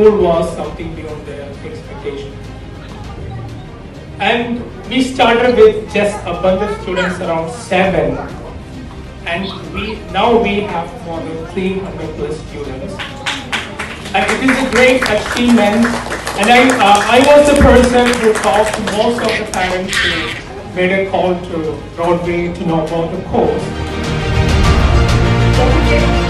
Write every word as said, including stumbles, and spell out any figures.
school was something beyond their expectation. And we started with just a bunch of students, around seven, and we now we have more than three hundred plus students. And it is a great achievement. And I, uh, I was the person who talked to most of the parents who made a call to Broadway to know about the course.